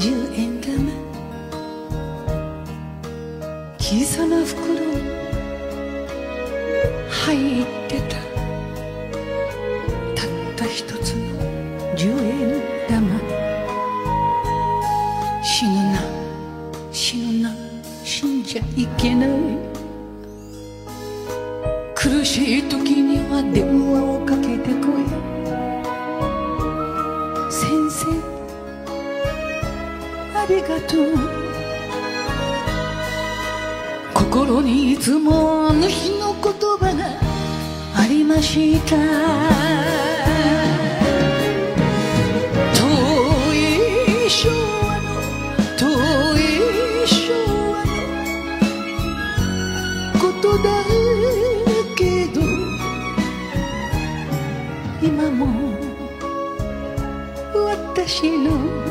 10円玉小さな袋に入ってた、たった一つの10円玉。死ぬな死ぬな死んじゃいけない、苦しい時には電話をかけてこい、先生ありがとう、心にいつもあの日の言葉がありました。遠い昭和の遠い昭和のことだけど、今も私の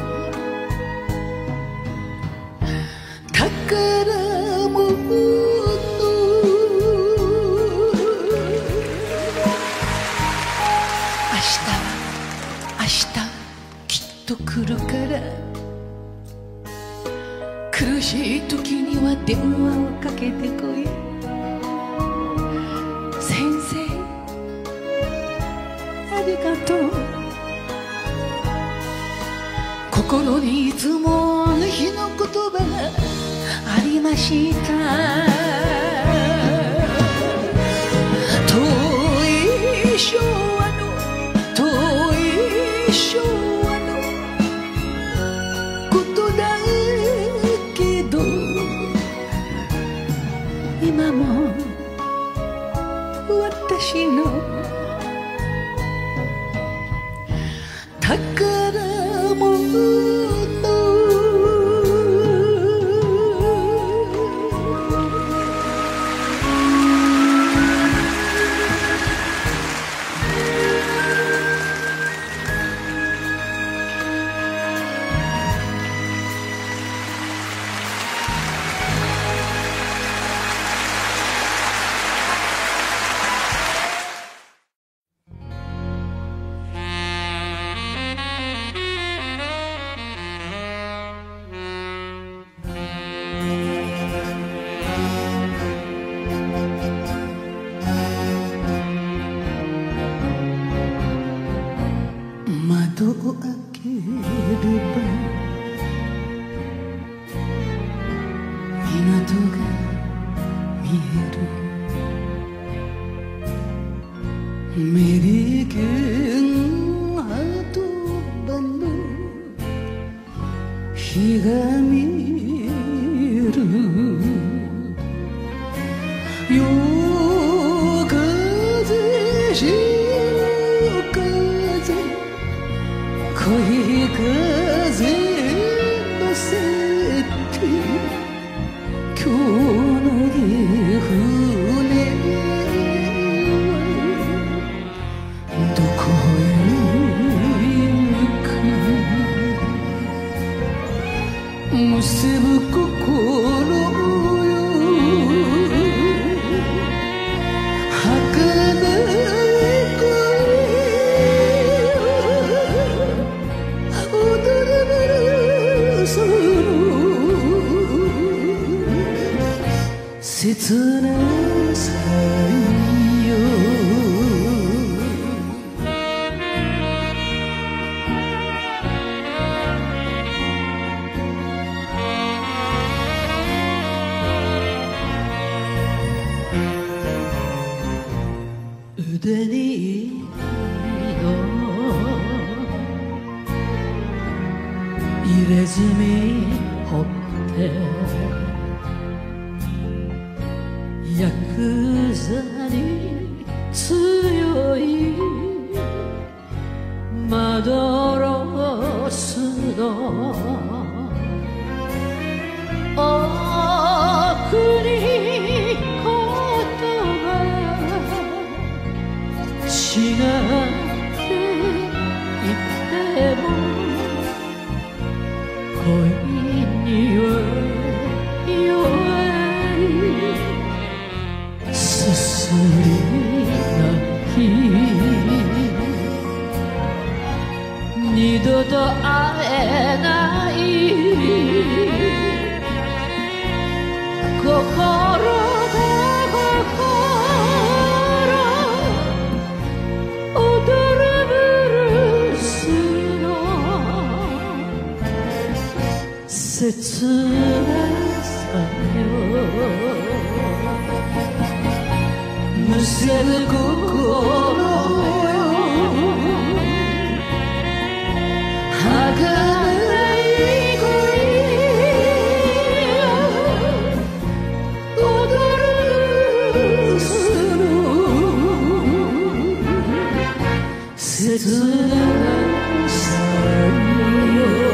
宝物。明日きっと来るから、苦しい時には電話をかけてこい、先生ありがとう、心にいつもあの日の言葉がありました。遠い昭和の遠い昭和のことだけど、今も私の宝物。窓を開ければ港が見える、メリケン跡場の日が見える、夜風潮風恋風乗せて今日の船はどこへ行く、結ぶ心よ儚切なさよ、腕に入れ墨掘ってヤクザに強いまどろすの奥に言葉違っていても恋には弱いすすり泣き二度と会えない切なさよむせる心よ儚い恋踊るする切なさよ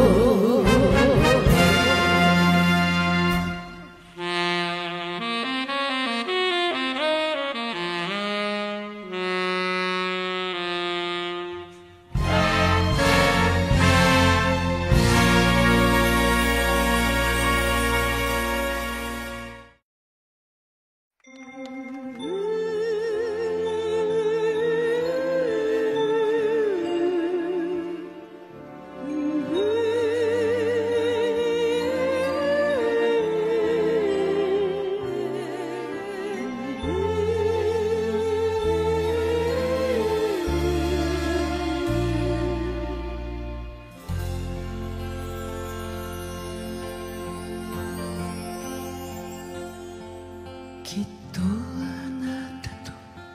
きっとあなたと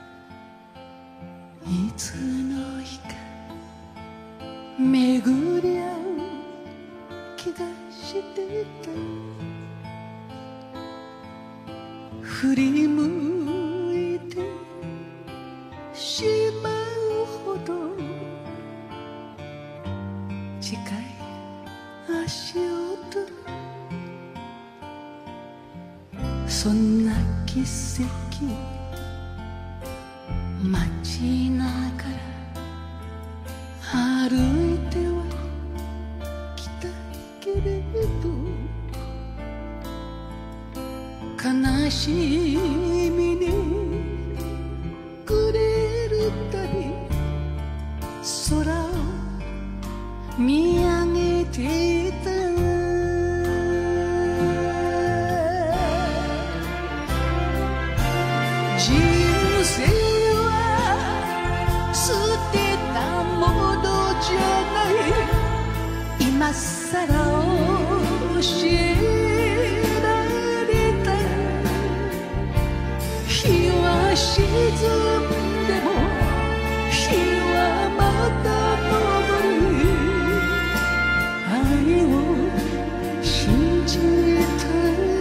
いつの日か巡り合う気がしてた振り向いてしまうほど近い足音そんな奇跡待ちながら歩いてはきたけれど悲しみに暮れるたび空を見上げていた人生は捨てたものじゃない今さら教えられた日は沈んでも日はまた昇る愛を信じたい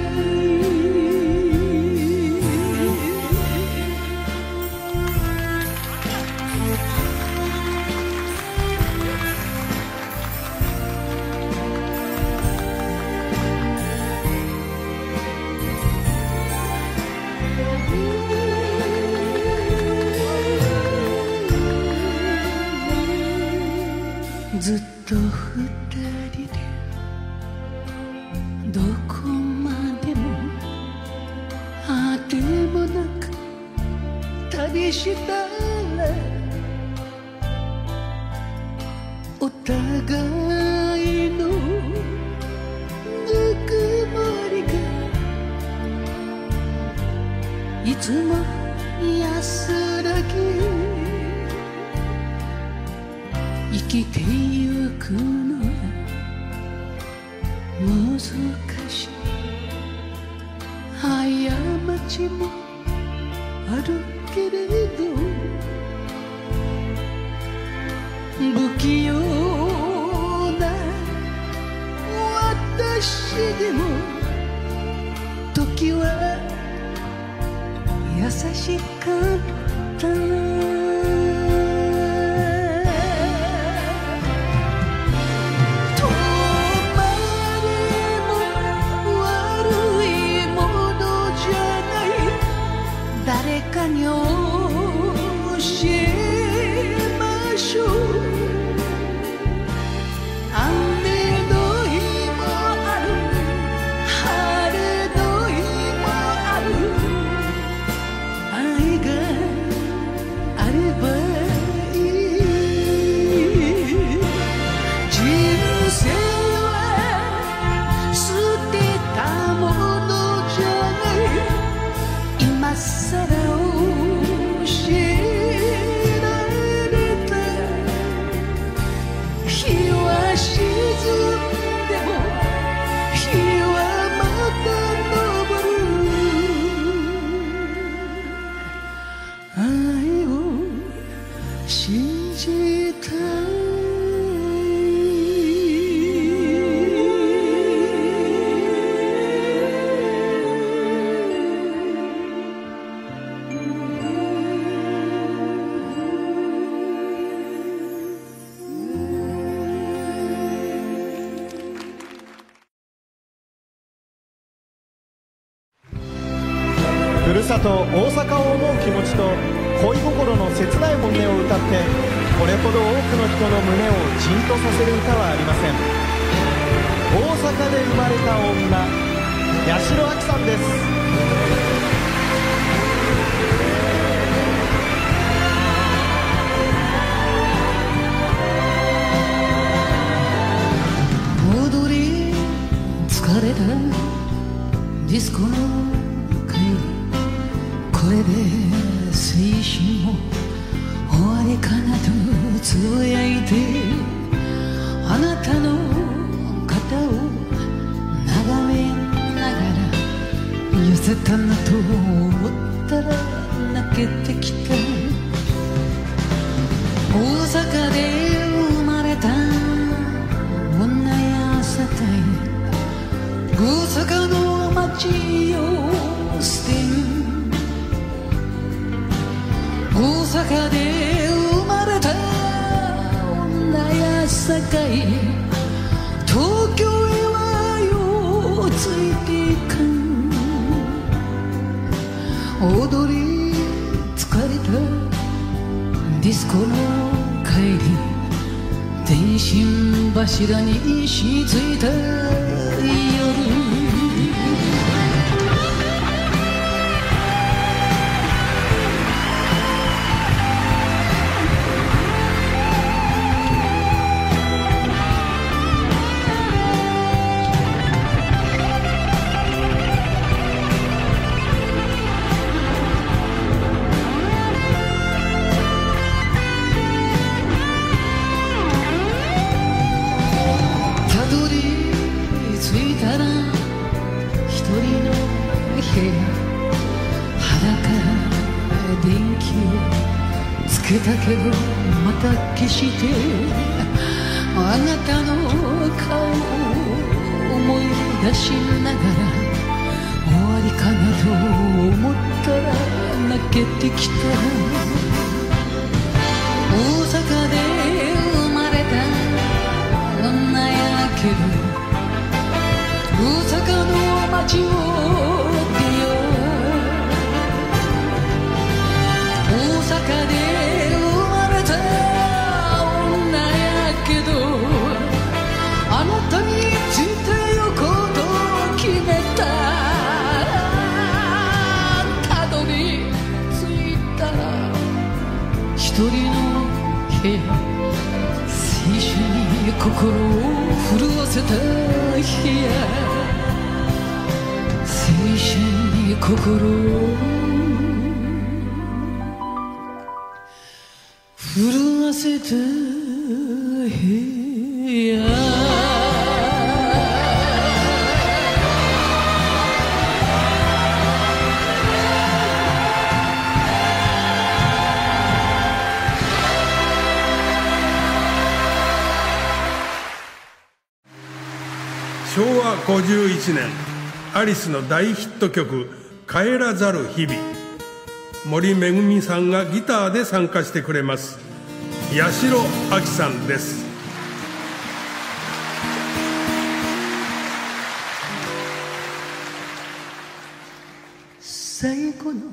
ずっと二人でどこまでもあてもなく旅したらお互いのぬくもりがいつも安らぎ生きてゆくのは難しい過ちもあるけれど不器用な私でも時は優しかった誰かに教えましょう雨の日もある晴れの日もある愛がと大阪を思う気持ちと恋心の切ない本音を歌って、これほど多くの人の胸をじんとさせる歌はありません。大阪で生まれた女、八代亜紀さんです。 踊り疲れたディスコの帰り、これで青春も終わりかなとつぶやいて、あなたの肩を眺めながら寄せたなと思ったら泣けてきた。大阪で生まれた女やさたい、大阪の街を捨てる。大阪で生まれた女やさかい、東京へはようついていかん。踊り疲れたディスコの帰り、電信柱にしついた夜、だけどまた消して、あなたの顔を思い出しながら、終わりかなと思ったら泣けてきた。大阪で生まれた女やけど、大阪の街を出よう。大阪であなたについてゆこうと決めた。たどり着いた一人の部屋、青春に心を震わせた部屋、青春に心を震わせた部屋。 昭和51年、アリスの大ヒット曲「帰らざる日々」。森恵さんがギターで参加してくれます。八代亜紀さんです。 最後の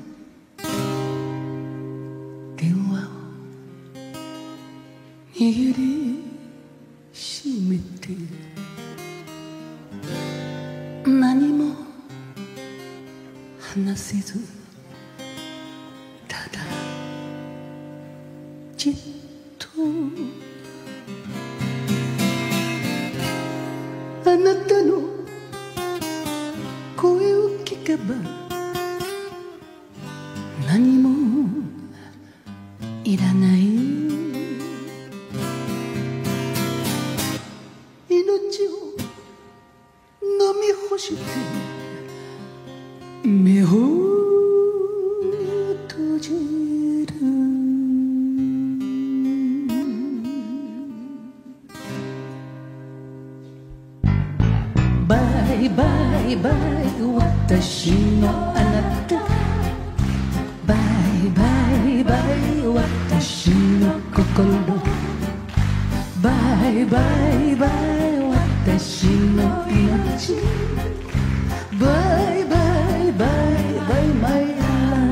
電話を握りしめて、何も話せず、ただじっとあなたの声を聞けば何もいらない。命を飲み干して目を閉じる。バイバイバイ私のあなた、バイバイバイ私の心、バイバイバイ私の命、バイバイバイバイマイライフ。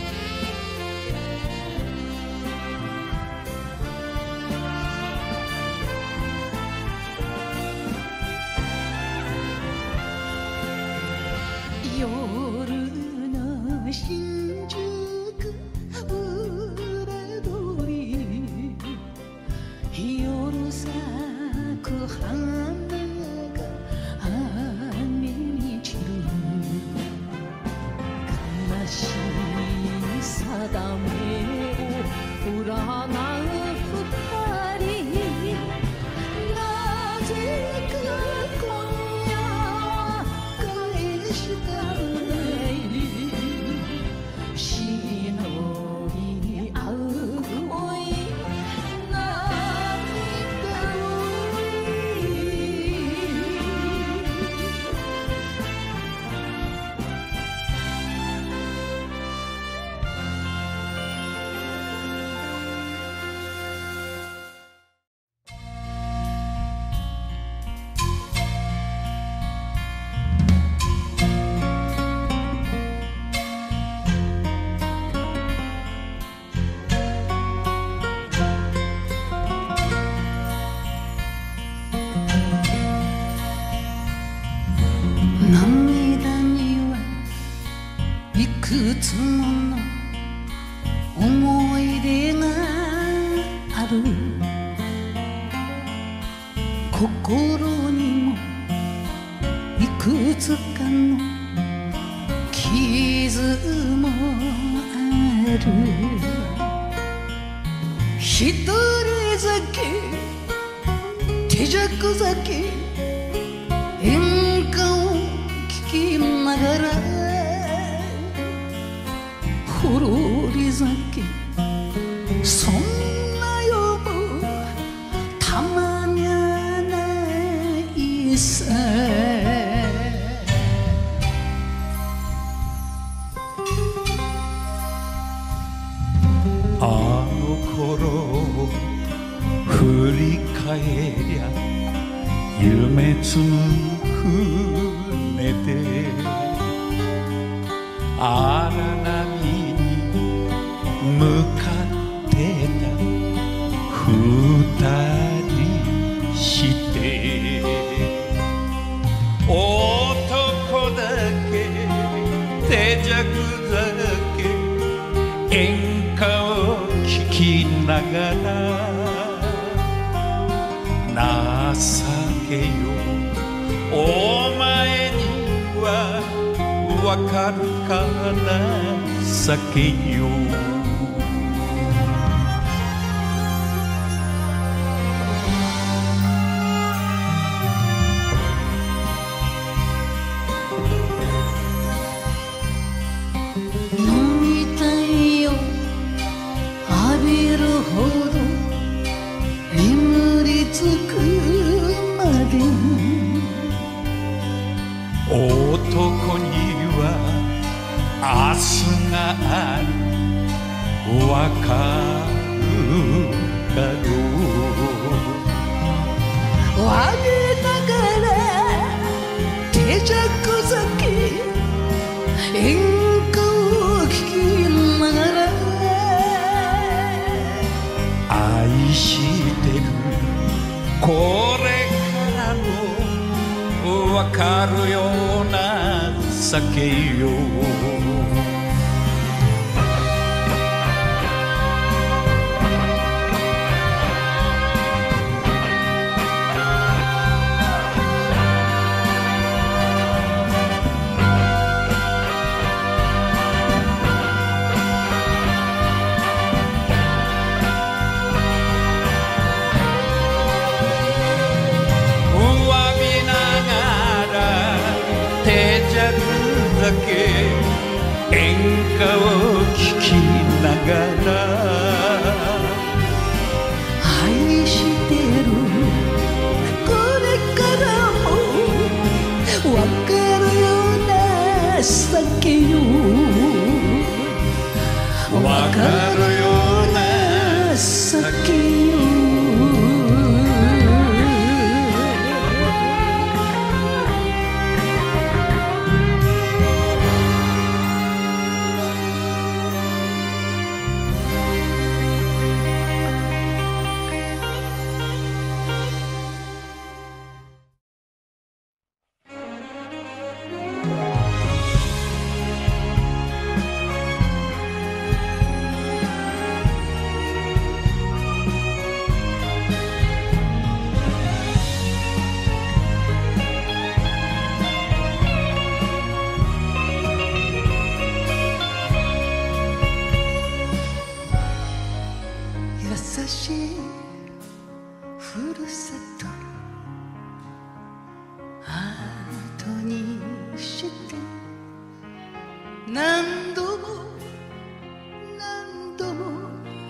涙にはいくつもの思い出がある。心にもいくつかの傷もある。一人酒手酌酒演歌を聴きながらほろり酒そんな夜もたまにゃないさ。 あの頃を振り返りゃ夢積む船で荒波に向かってた二人して男だけ手酌酒演歌を聴きながら情けよお前にはわかるかな酒よ。 飲みたいよ浴びるほど眠りつくまで男には明日があるわかるかどう我ながら手酌酒演歌を聴きながら愛してるこれからもわかるような酒よ。演歌を聴きながら愛してるこれからもわかるような酒よわかるような酒よ。優しいふるさと後にして何度も何度も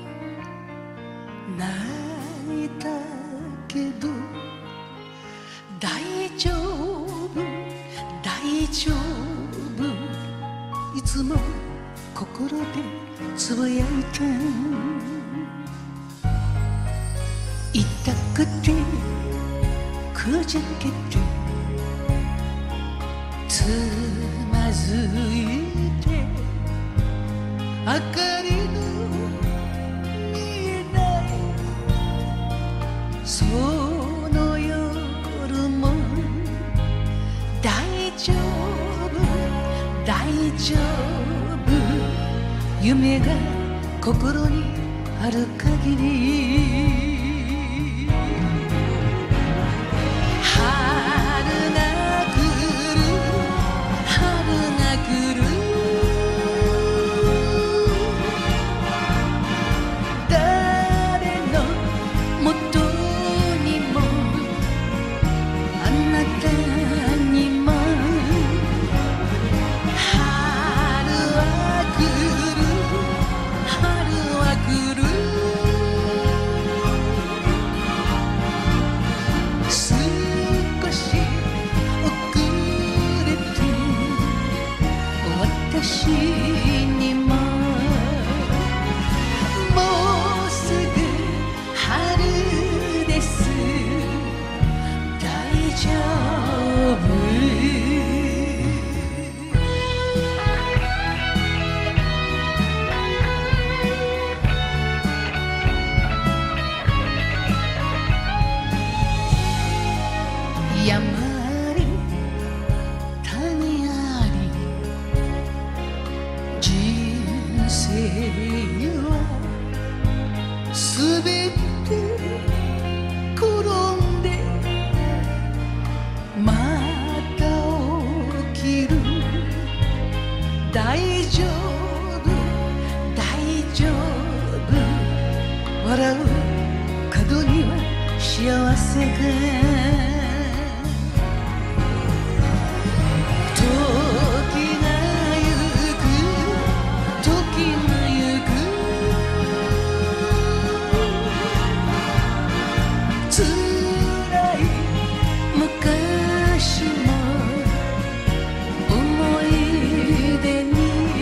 泣いたけど大丈夫大丈夫いつも心でつぶやいた。痛くてくじけてつまずいて明かりの見えないその夜も大丈夫大丈夫夢が心にある限り春が来る春が来る誰のもとにもあなたにも春は来る春は来る少し遅れて私にももうすぐ春です大丈夫山あり谷あり人生はすべて転んでまた起きる大丈夫大丈夫笑う角には幸せが時がゆく時がゆく辛い昔の思い出に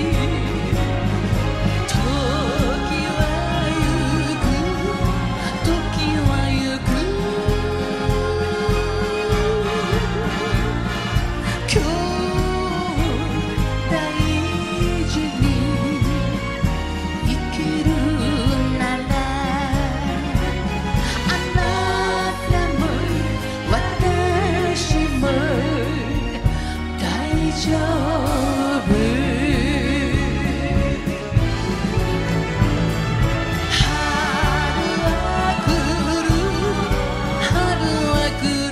時はゆく時はゆく今日大事に生きるならあなたも私も大丈夫春は来る春は来る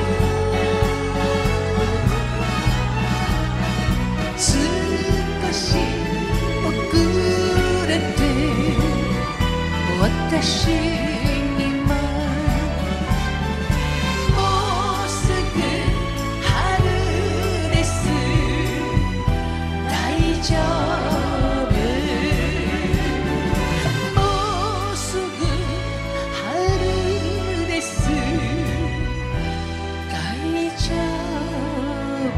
少し遅れて私にももうすぐ春です大丈夫もうすぐ春です大丈夫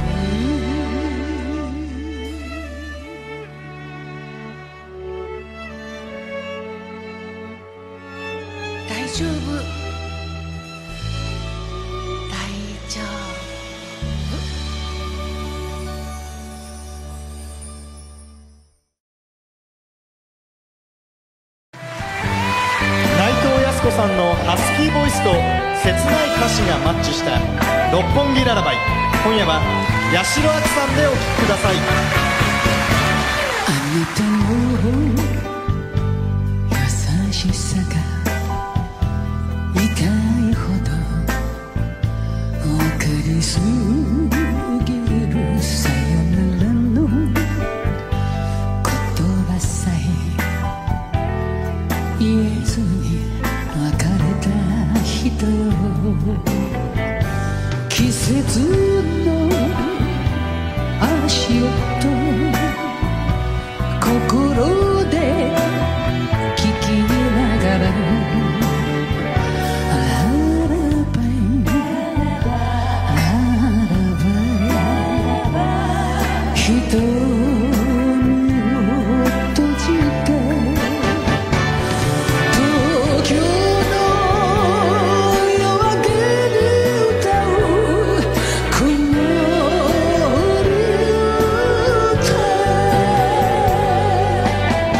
大丈夫大丈夫内藤康子さんのハスキーボイスと切ない歌詞がマッチした六本木ララバイ。今夜は八代亜紀さんでお聴きください。 あなたの優しさが痛いほど分かりすぎるさよならの言葉さえ言えずに別れた人よ季節の足音心で聞きながらララバイララバイ瞳を閉じて東京の夜明けに歌うこの歌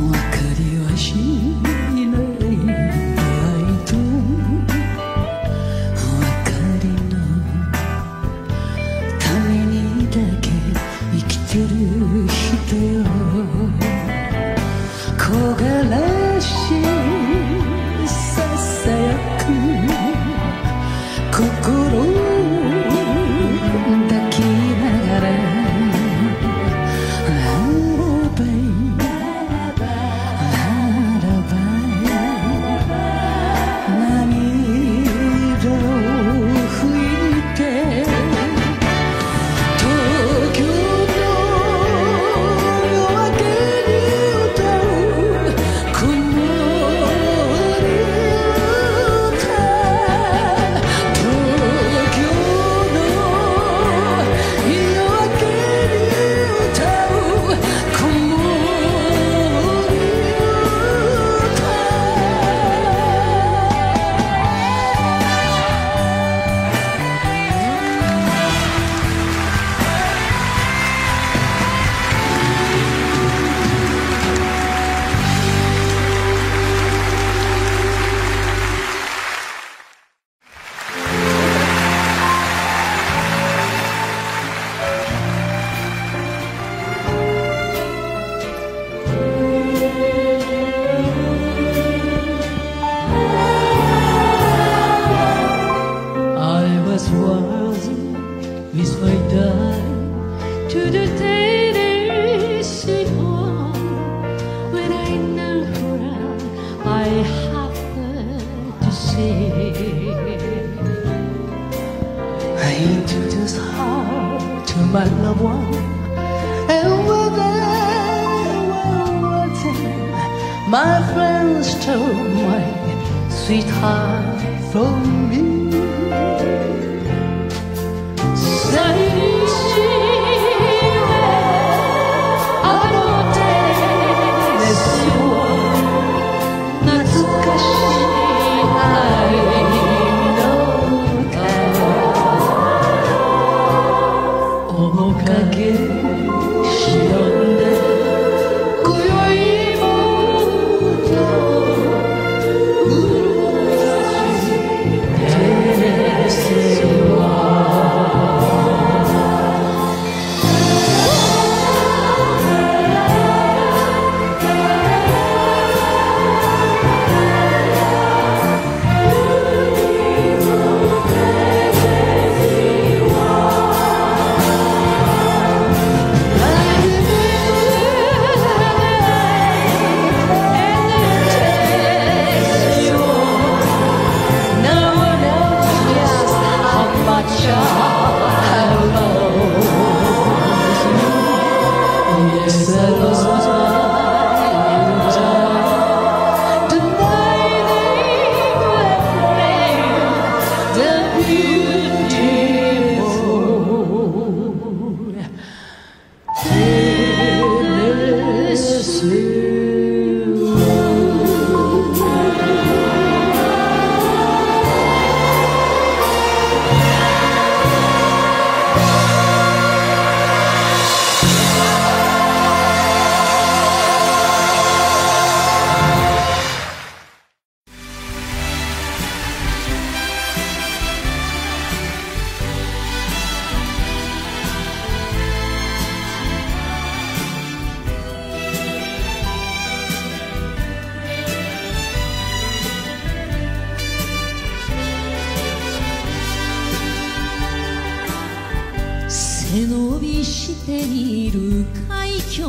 背伸びしている海峡、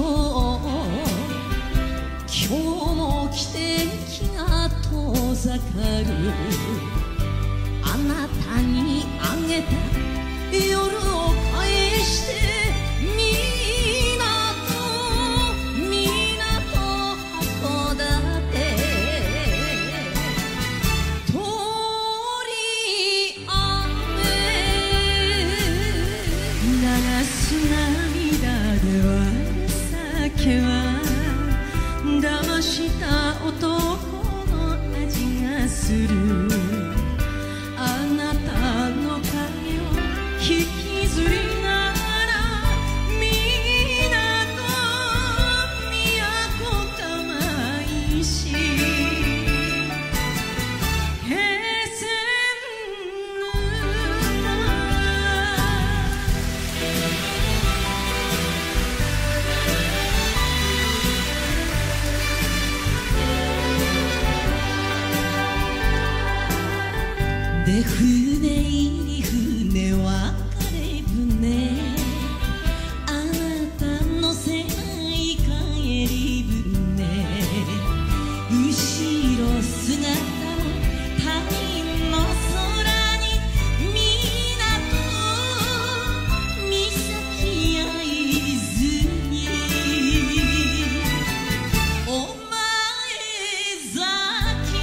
今日も汽笛が遠ざかる。あなたにあげた夜を返して函館通り雨流す涙では酒は騙した男の味がする。あなたの影を引きずりながらで船入り船別れ船あなたのせない帰り船後ろ姿も他人の空に港岬合図にお前崎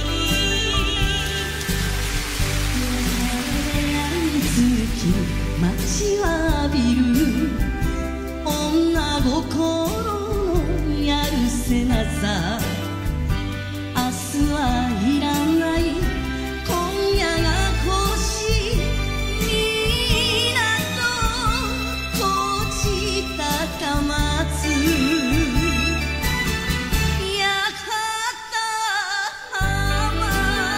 待ちわびる女心のやるせなさ明日はいらない今夜が欲しい港閉じたたまつやかた浜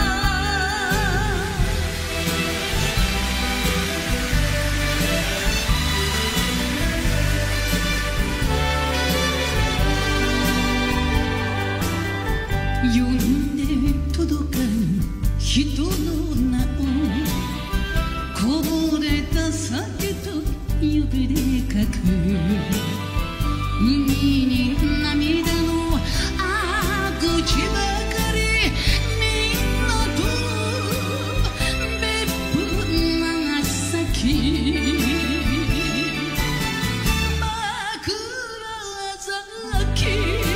呼んで届かぬ人の名をこぼれた酒と指で書く海に涙の口ばかり港の別府長崎枕崎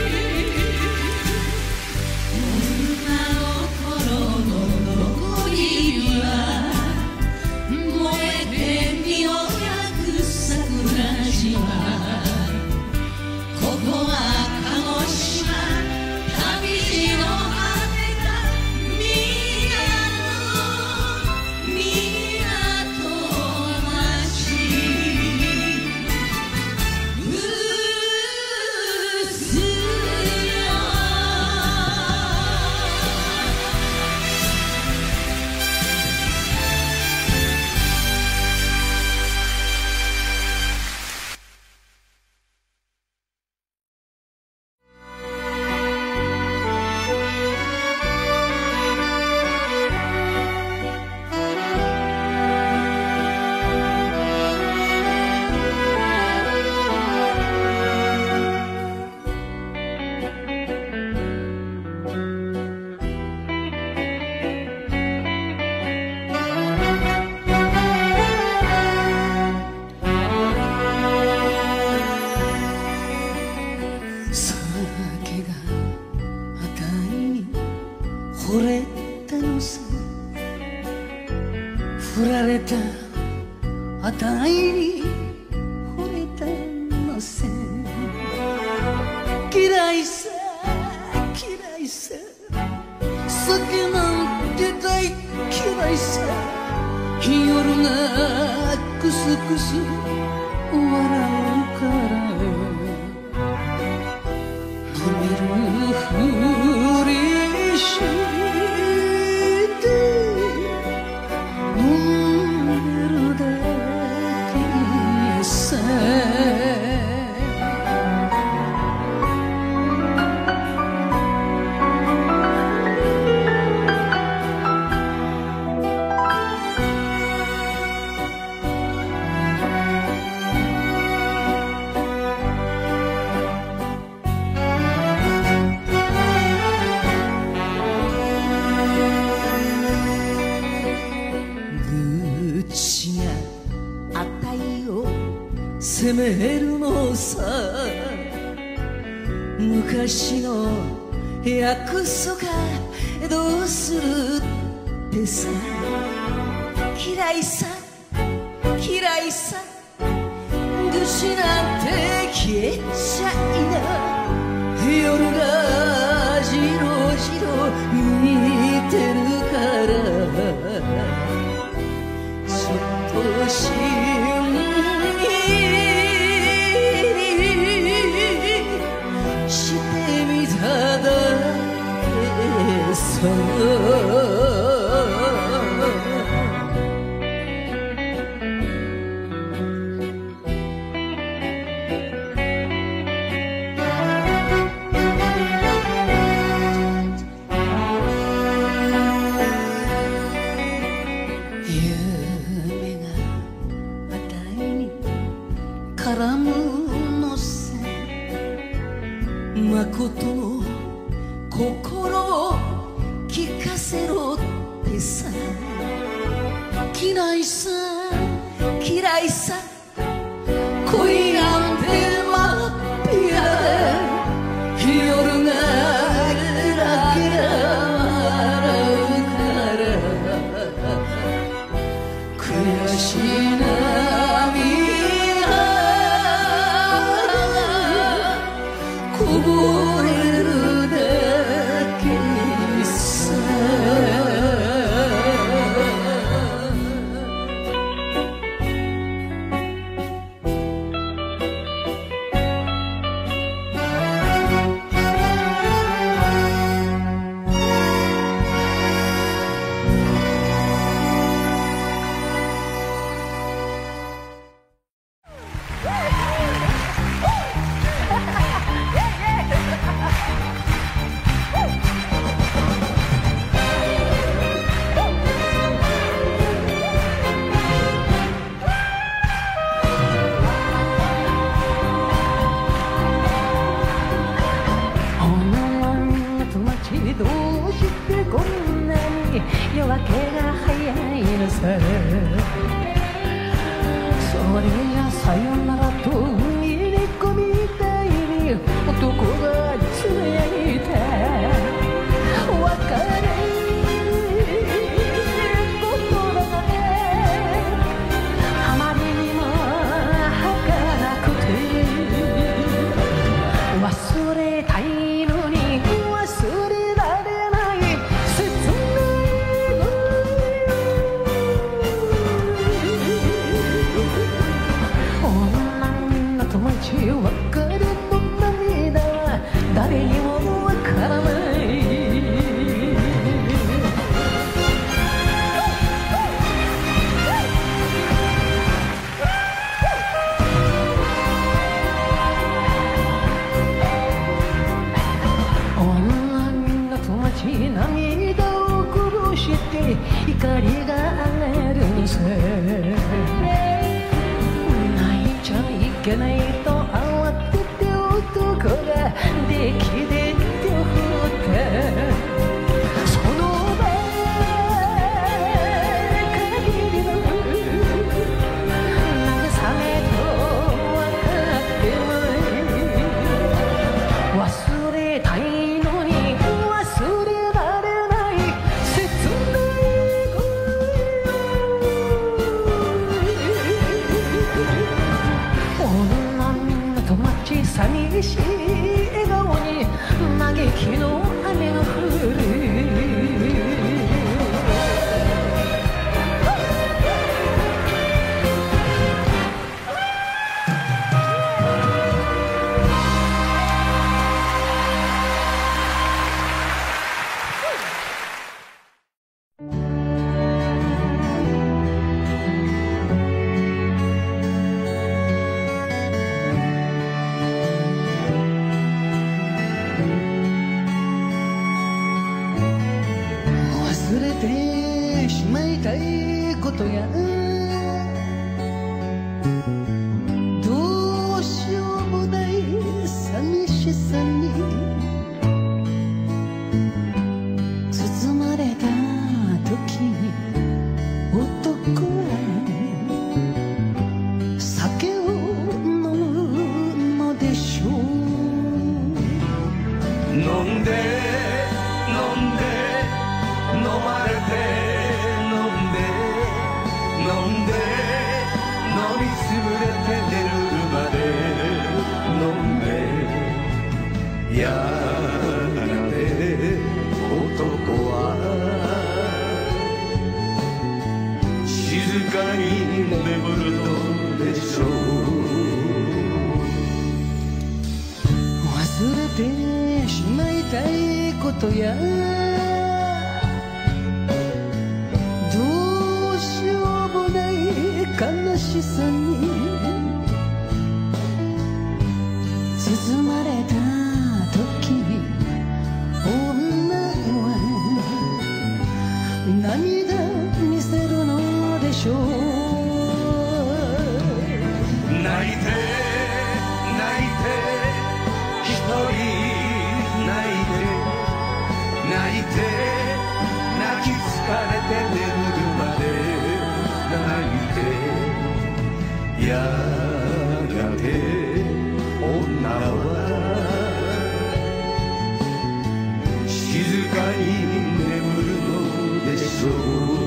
振られたあたいに惚れたのせ嫌いさ嫌いさ酒なんて大嫌いさ夜がクスクス笑うから飲めるふりして飲めるだけさ責めるのさ昔の約束どうするってさ嫌いさ嫌いさ愚痴なんて消えちゃいな夜がじろじろ見てるからちょっとし心を聞かせろってさ、嫌いさ嫌いさ恋なんて真っ平で夜がゲラゲラ笑うから悔しい涙こぼれるだけさ。 どうしてこんなに夜明けが早いのさ。それじゃさよならと入れ込みたいに男がつぶやいた。別れ言葉があまりにも儚くて忘れたいのに忘れ別れの涙は誰にもわからない。女港町涙をこぼして怒りが上がるのさ。泣いちゃいけないと慌てて男ができで手を振ったその場限りの慰めと分かってない忘れたいのに忘れられない切ない恋寂しい笑顔に嘆きの雨が降る。忘れてしまいたいことやどうしようもない寂しさに包まれた時に男は酒を飲むのでしょう。 飲んで飲まれて飲んで飲みつぶれて寝るまで飲んでやがて男は静かに眠るのでしょう。 忘れてしまいたいことや悲しさに包まれた時に女は涙見せるのでしょう。 泣いて泣いて一人泣いて泣いて泣き疲れて眠るまで泣いてやがて女は静かに眠るのでしょう。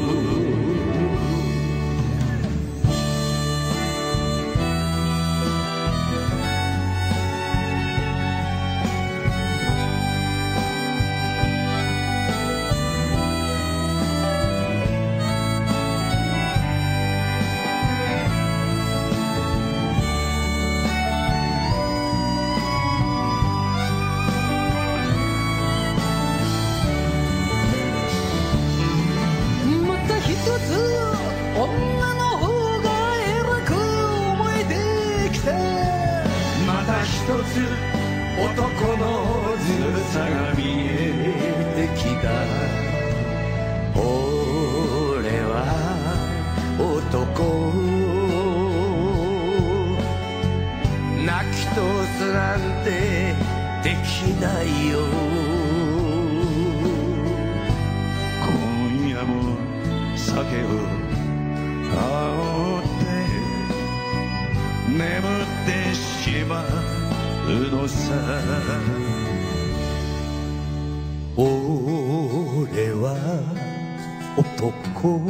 男のずるさが見えてきた。俺は男、泣き通すなんてできないよ。今夜も酒を煽って眠ってしまうのさ。俺は男、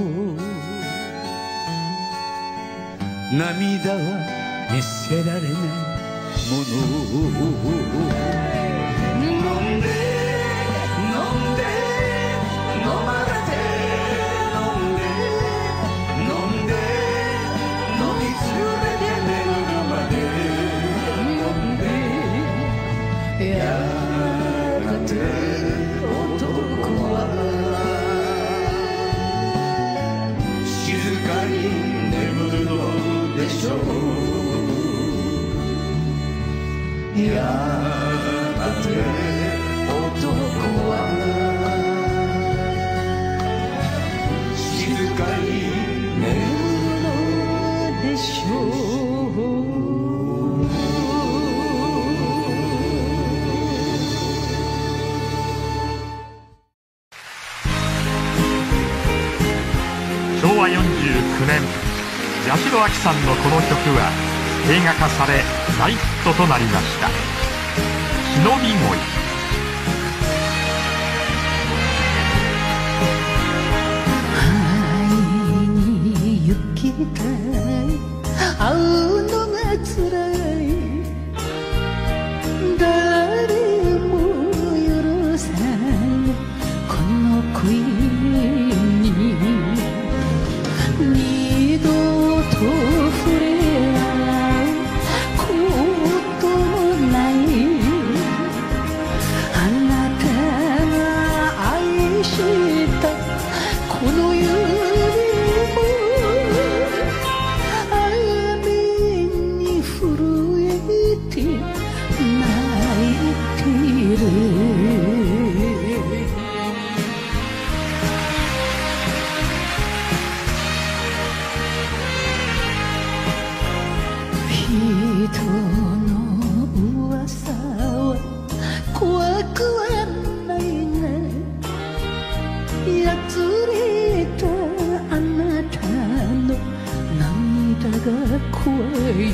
涙は見せられないもの。飲んで飲んで飲まれて飲んで飲んで飲みつれて眠るまでやがて男は静かに眠るのでしょう。やがて男は静かに眠るのでしょう。 昭和49年、八代亜紀さんのこの曲は映画化され大ヒットとなりました。しのび恋。 会いに行きたい、会うのがつらい、誰も許さぬこの恋に二度と触れ合うこともない。あなたが愛したこの指も雨に震えて泣いてる。人の噂は怖くはないが、やつれたあなたの涙が怖い。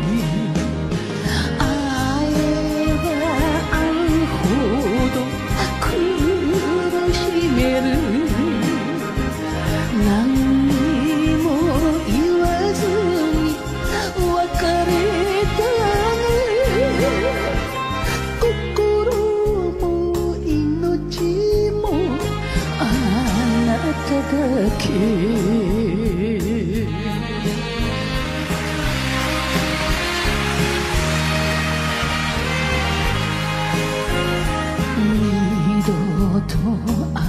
会えば会うほど苦しめる。何にも言わずに別れたね。心も命もあなただけ。二度と会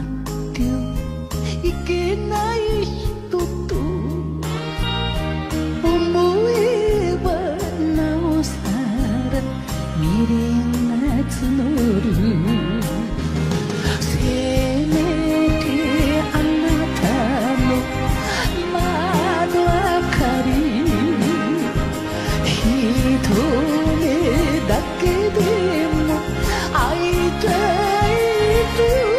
っていけない人と思えばなおさら未練が募る。せめてあなたの窓明かり一目だけでも会いたいと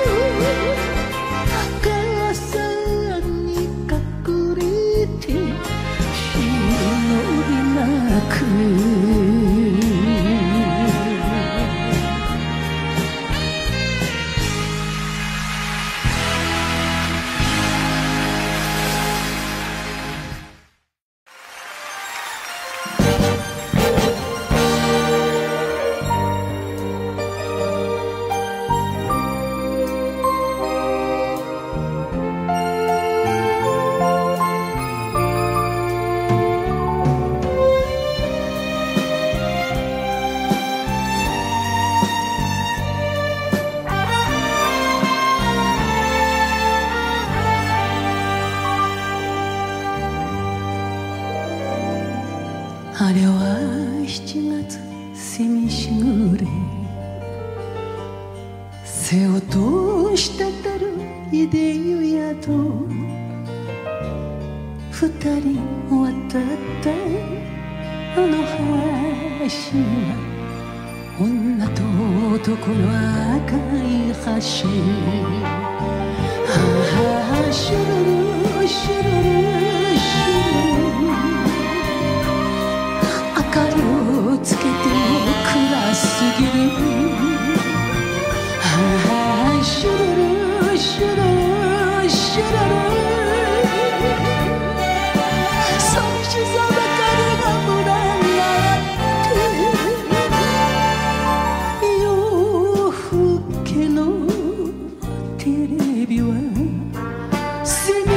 滴るイデユヤと二人渡ったあの橋は女と男の赤い橋。シュルルシュルルシュルル、明かりをつけても暗すぎる。シュルルシュルルシュルル、寂しさばかりが無駄になって、夜更けのテレビは背に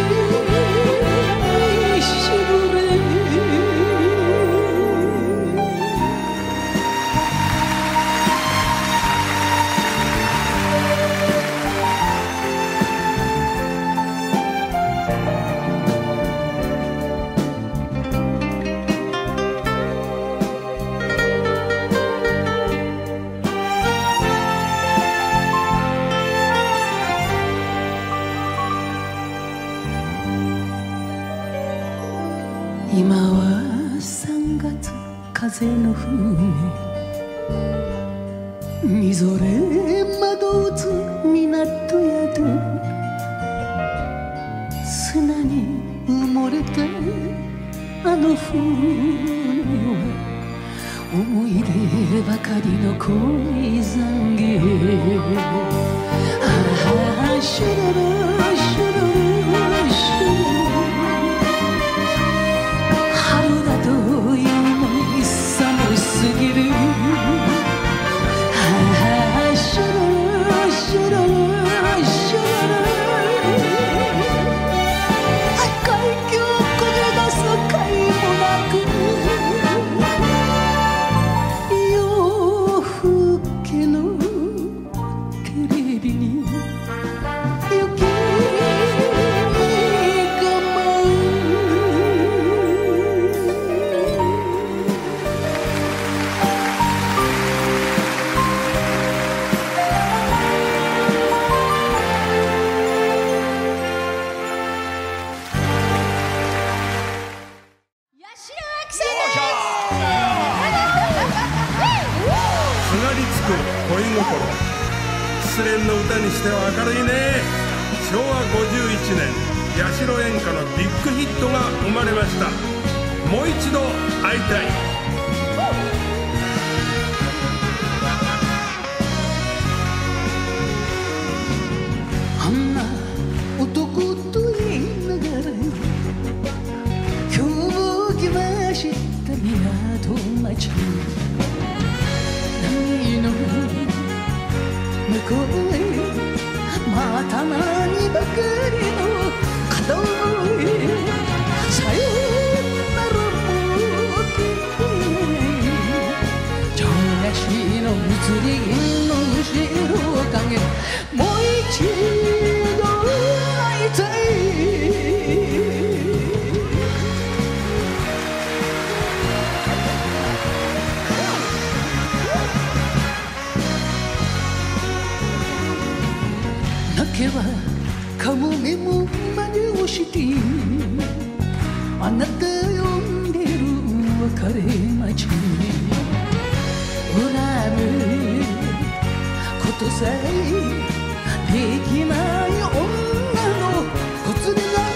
しぐれ。今は3月風の船、みぞれ窓打つ港宿、砂に埋もれたあの船は思い出ばかりの恋懺悔。シュルルシュルルシュルル、春だというのに寒すぎる。シュルルシュルルシュルル、赤い息をこじ出す甲斐もなく、夜更けのテレビに雪が舞う。 すがりつく恋心、失恋の歌にしては明るいね。昭和51年八代演歌のビッグヒットが生まれました。もう一度会いたい。 あんな男と言いながら今日来ました港町、波の向こうへまた何ばかりの片思い、さよならも聞こえ、情なしの密林の後ろ影、もう一度会いたい。泣けばカモメも真似をして、あなた呼んでる別れ町、恨むことさえできない女のほつれない、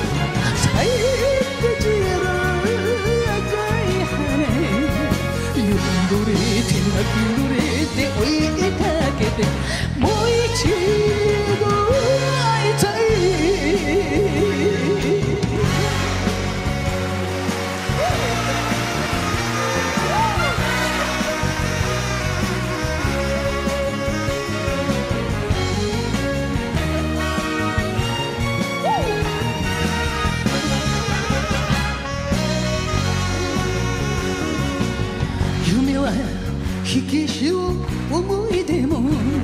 咲いて散る赤い羽、よんどれて泣き濡れて追いかけて、もう一度会いたい。夢は引き潮思い出も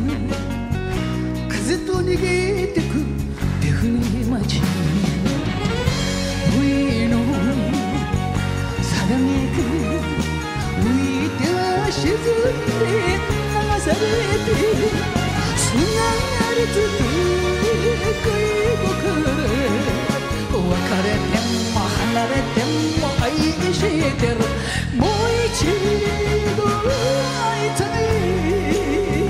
風と逃げてく手船町、上の定めく浮いては沈んで流されて、砂り続く僕別れても離れても愛してるもう一度会いたい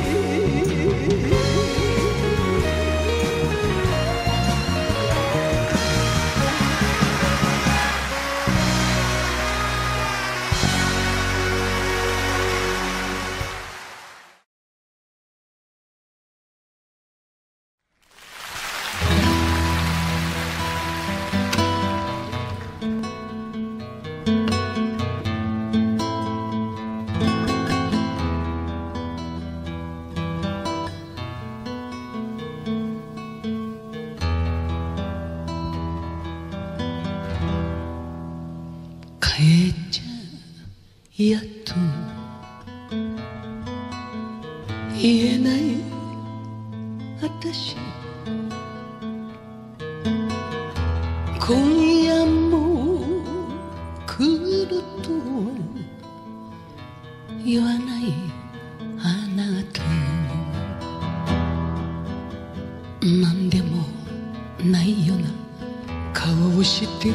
帰っちゃやっと言えない私今夜も来るとは言わないあなたなんでもないような顔をして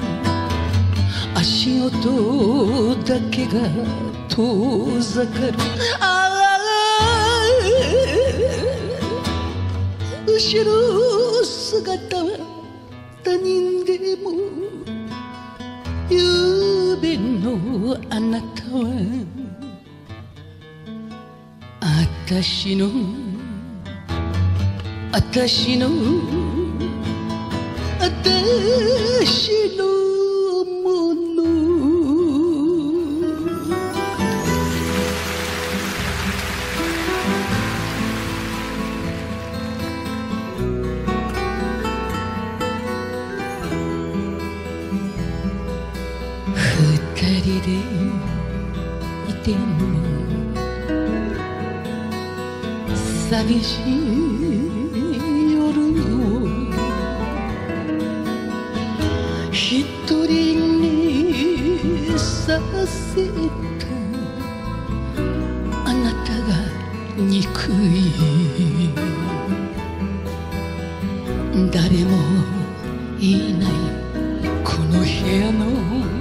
足音だけが遠ざかるああ後ろ姿は他人でもゆうべのあなたは私のもの二人でいても寂しい夜を一人にさせたあなたが憎い誰もいないこの部屋の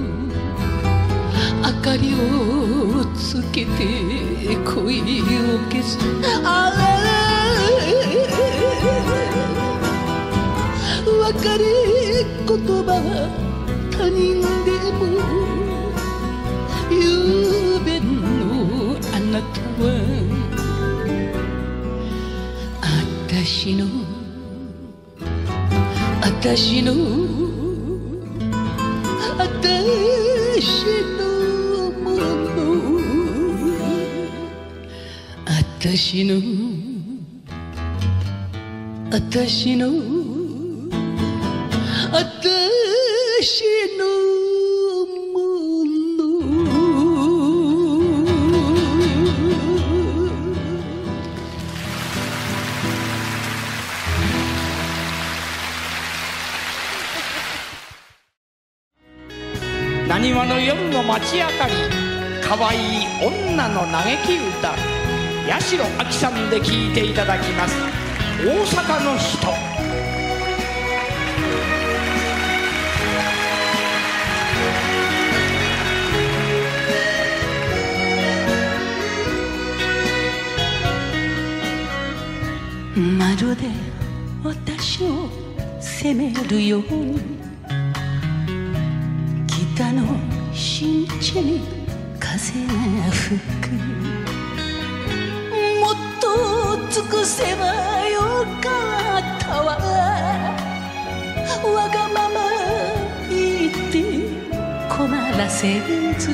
明かりをつけて恋を消すああ別れ言葉は他人でもゆうべのあなたは私のもの私のものなにわの夜の街明かりかわいい女の嘆き歌八代亜紀さんで聴いていただきます大阪の人まるで私を責めるように北の新地に風が吹くもっと尽くせばよかったわわがまま言って困らせず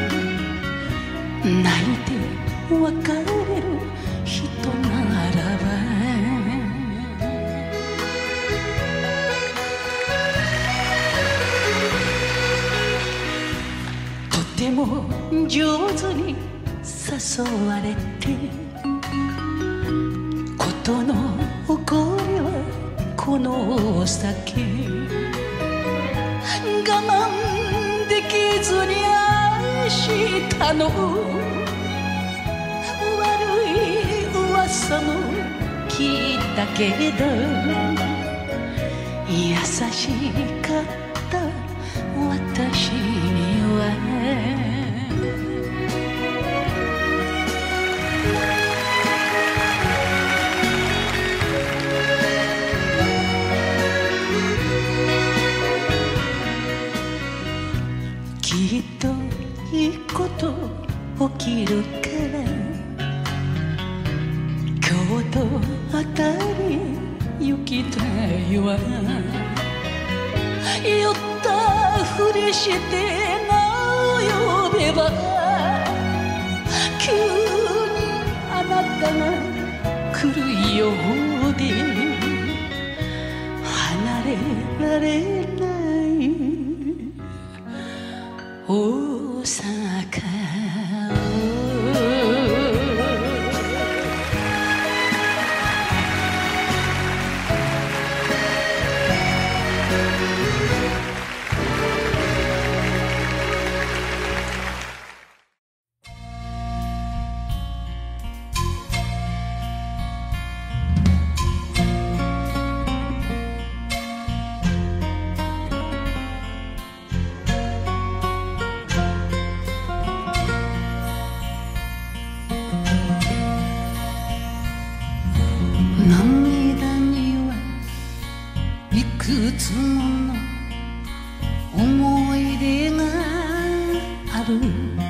泣いて別れる人ならばとても上手に誘われてことの起こりはこの先我慢できずに愛したの悪い噂も聞いだけど優しかった私にはきっといいこと起きるから京都あたり行きたいわ酔ったふりして名を呼べば急にあなたが来るようで離れられない大阪涙にはいくつもの思い出がある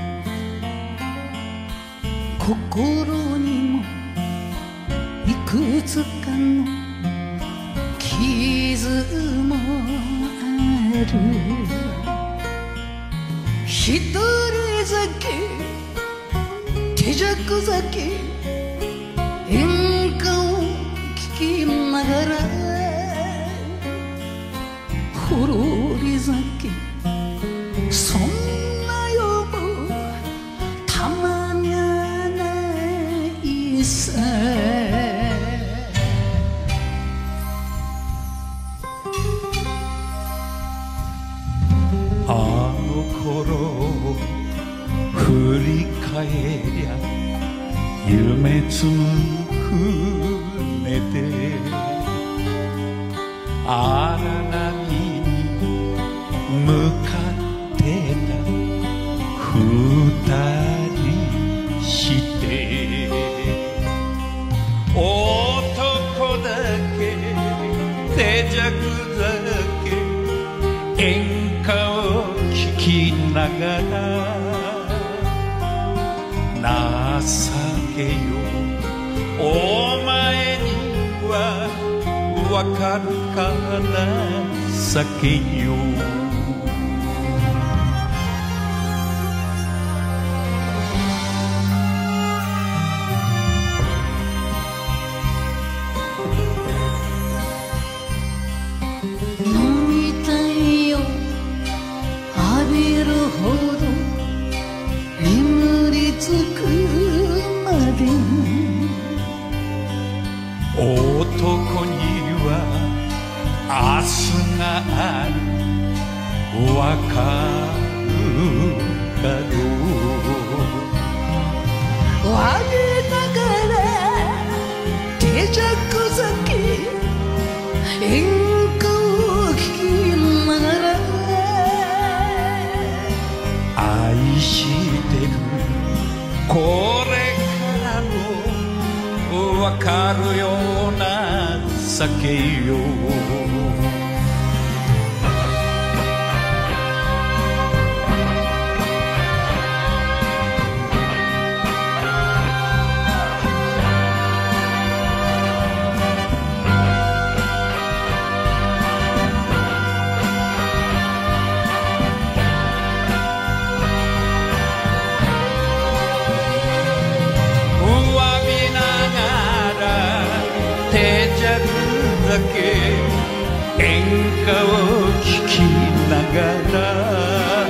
心にもいくつかの傷もある一人酒手酌酒演歌を聴きながらほろり酒そんな夜もたまにゃないさあの頃を振り返りゃ夢つむ船で荒波に向かってた二人して男だけ手酌酒演歌を聴きながら情けよお前にはわかるかな酒よ飲みたいよ浴びるほど眠りつくまで男には明日があるわかるかどう我ながら手酌酒演歌を聴きながら愛してるこれからもわかるような酒よ演歌を聴きながら